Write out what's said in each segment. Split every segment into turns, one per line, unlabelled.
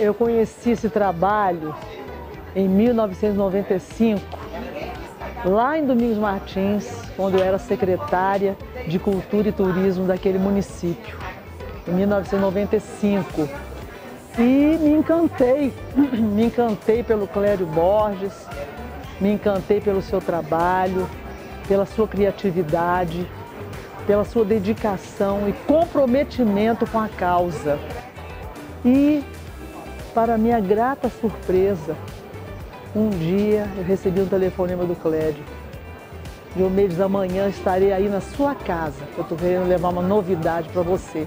Eu conheci esse trabalho em 1995, lá em Domingos Martins, onde eu era secretária de Cultura e Turismo daquele município, em 1995. E me encantei pelo Clério Borges, me encantei pelo seu trabalho, pela sua criatividade, pela sua dedicação e comprometimento com a causa. E, para minha grata surpresa, um dia eu recebi um telefonema do Clério. E o mês da manhã estarei aí na sua casa, que eu estou querendo levar uma novidade para você.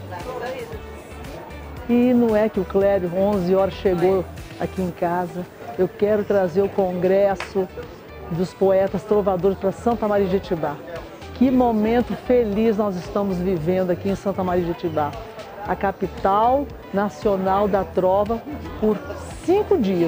E não é que o Clério, 11 horas, chegou aqui em casa. Eu quero trazer o Congresso dos Poetas Trovadores para Santa Maria de Jetibá. Que momento feliz nós estamos vivendo aqui em Santa Maria de Jetibá, a capital nacional da trova, por 5 dias.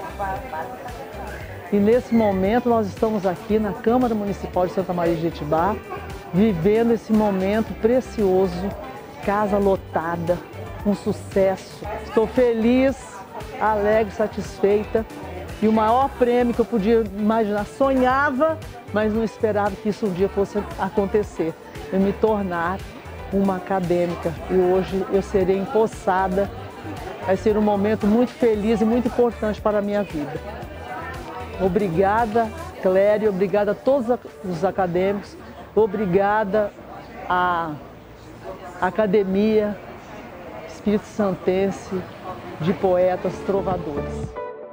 E nesse momento nós estamos aqui na Câmara Municipal de Santa Maria de Jetibá, vivendo esse momento precioso, casa lotada, um sucesso. Estou feliz, alegre, satisfeita. E o maior prêmio que eu podia imaginar, sonhava, mas não esperava que isso um dia fosse acontecer. Eu me tornar uma acadêmica e hoje eu serei empossada. Vai ser um momento muito feliz e muito importante para a minha vida. Obrigada, Clério, obrigada a todos os acadêmicos, obrigada à Academia Espírito Santense de Poetas Trovadores.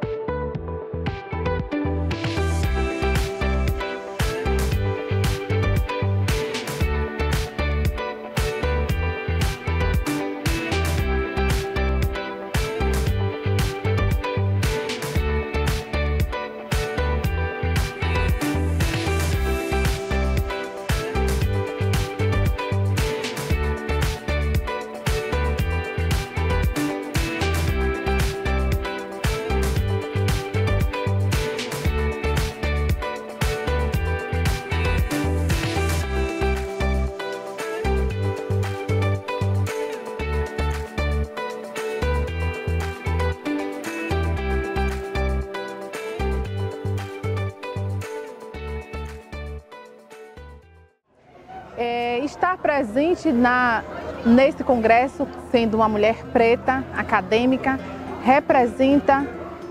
Estar presente nesse congresso, sendo uma mulher preta, acadêmica, representa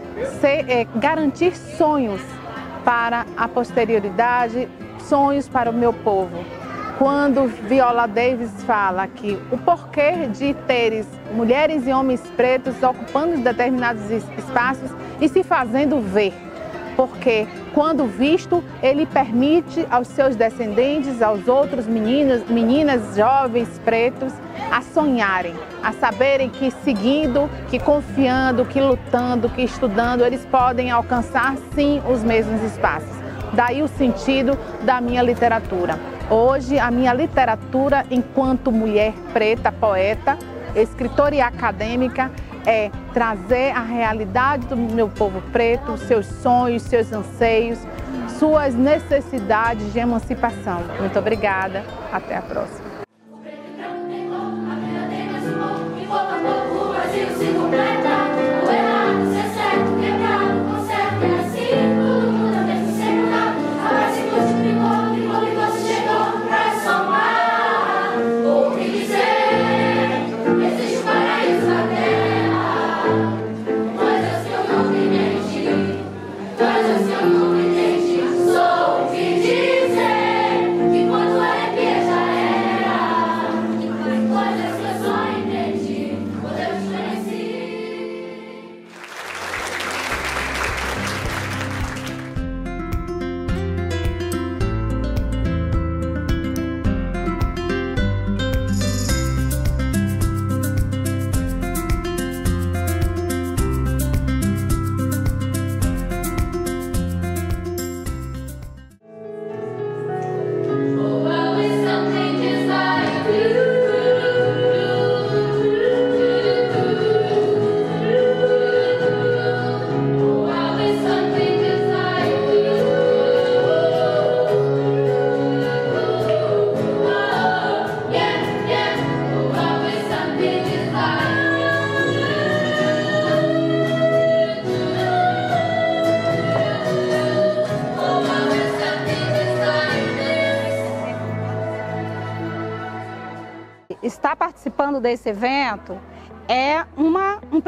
garantir sonhos para a posterioridade, sonhos para o meu povo. Quando Viola Davis fala que o porquê de teres mulheres e homens pretos ocupando determinados espaços e se fazendo ver, porque quando visto, ele permite aos seus descendentes, aos outros meninas, jovens, pretos, a sonharem, a saberem que seguindo, que confiando, que lutando, que estudando, eles podem alcançar sim os mesmos espaços. Daí o sentido da minha literatura. Hoje, a minha literatura, enquanto mulher preta, poeta, escritora e acadêmica, é trazer a realidade do meu povo preto, seus sonhos, seus anseios, suas necessidades de emancipação. Muito obrigada, até a próxima.
Sou o que dizer que quando é pia já era. participando desse evento é um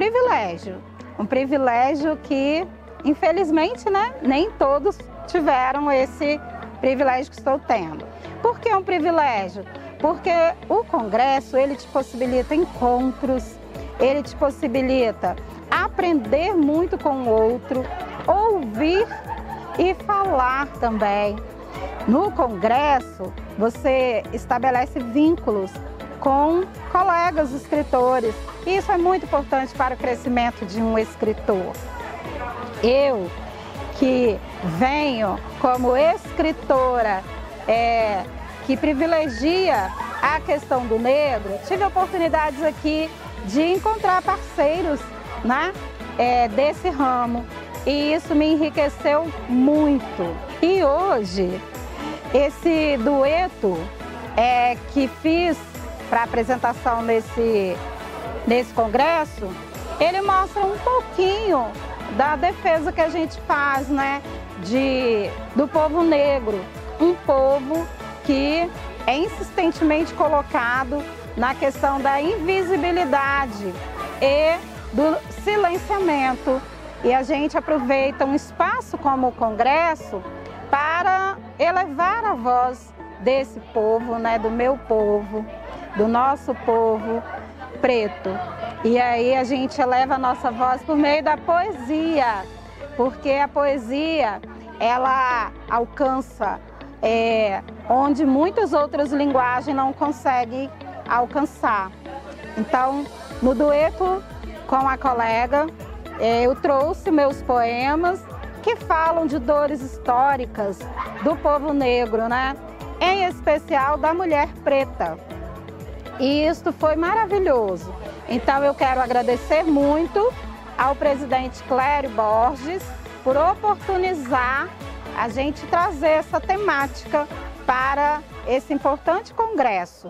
privilégio que, infelizmente, né, nem todos tiveram esse privilégio que estou tendo. Por que é um privilégio? Porque o congresso, ele te possibilita encontros, ele te possibilita aprender muito com o outro, ouvir e falar também. No congresso, você estabelece vínculos com colegas escritores. E isso é muito importante para o crescimento de um escritor. Eu, que venho como escritora, que privilegia a questão do negro, tive oportunidades aqui de encontrar parceiros, né, desse ramo. E isso me enriqueceu muito. E hoje, esse dueto que fiz para apresentação nesse congresso, ele mostra um pouquinho da defesa que a gente faz, né, do povo negro, um povo que é insistentemente colocado na questão da invisibilidade e do silenciamento. E a gente aproveita um espaço como o congresso para elevar a voz desse povo, né, do meu povo, do nosso povo preto. E aí a gente eleva a nossa voz por meio da poesia, porque a poesia, ela alcança onde muitas outras linguagens não conseguem alcançar. Então, no dueto com a colega, eu trouxe meus poemas que falam de dores históricas do povo negro, né? Em especial da mulher preta. E isso foi maravilhoso. Então eu quero agradecer muito ao presidente Clério Borges por oportunizar a gente trazer essa temática para esse importante congresso.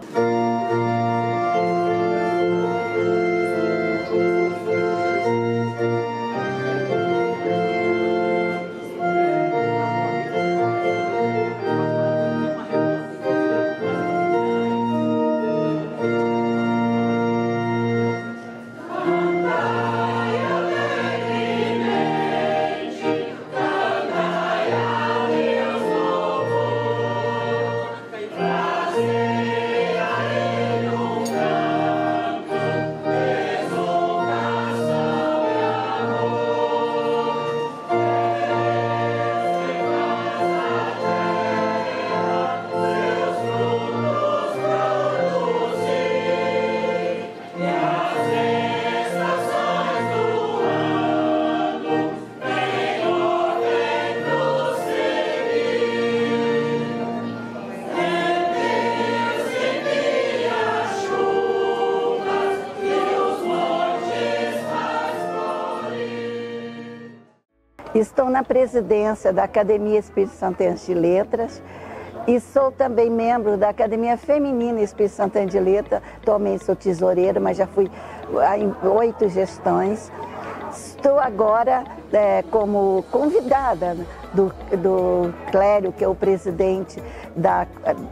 Estou na presidência da Academia Espírito Santense de Letras e sou também membro da Academia Feminina Espírito Santense de Letras. Atualmente sou tesoureira, mas já fui em 8 gestões. Estou agora como convidada do Clério, que é o presidente da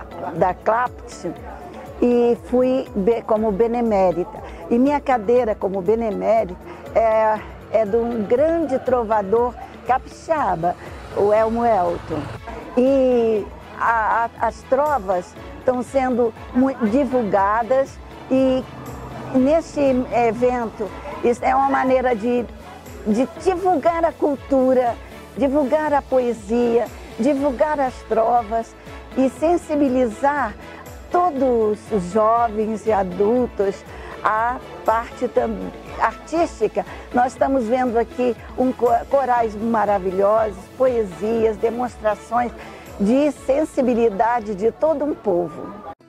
CLAPT, e fui como benemérita. E minha cadeira como benemérita é de um grande trovador capixaba, o Elmo Elton. E as trovas estão sendo divulgadas e nesse evento isso é uma maneira de divulgar a cultura, divulgar a poesia, divulgar as trovas e sensibilizar todos os jovens e adultos à parte artística. Nós estamos vendo aqui corais maravilhosos, poesias, demonstrações de sensibilidade de todo um povo.